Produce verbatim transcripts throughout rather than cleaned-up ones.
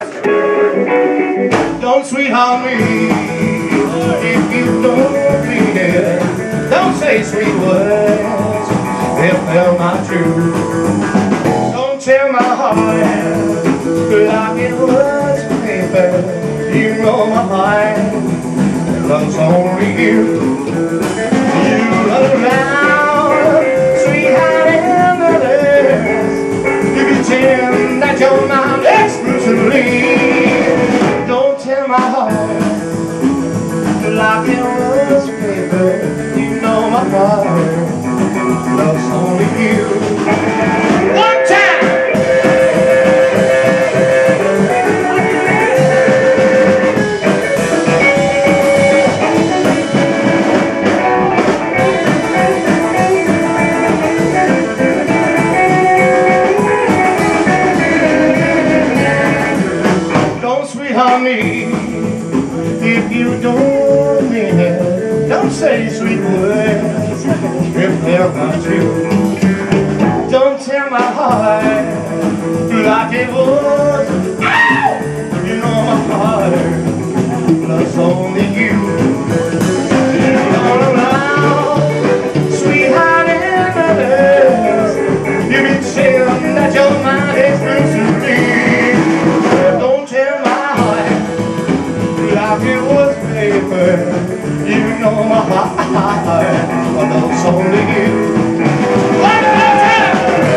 Don't sweetheart me if you don't mean it. Don't say sweet words if they're not true. Don't tear my heart like it was paper. You know my heart loves only you. You run around, sweetheart, in the dance. You pretend that you're mine exclusively. Don't tear my heart like it was paper. You know my heart loves only you. One time! Me if you don't mean it. Don't say sweet words if they're not true. Don't tear my heart like it was. Ow! You know my heart loves only you. You're all around, sweetheart, in the dance. You pretend that you're mine exclusively. Don't tear my like it was paper. You know my heart loves only you. One more time!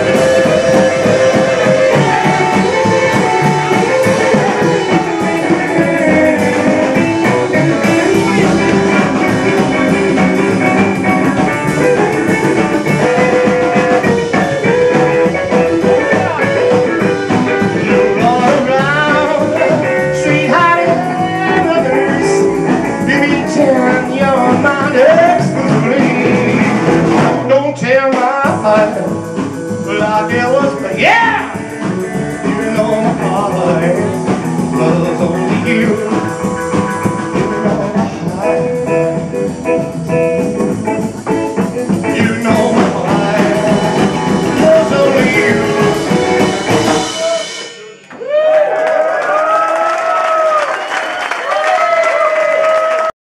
You're all around, sweetheart. You're mine exclusively. Don't tear my heart like it was, yeah!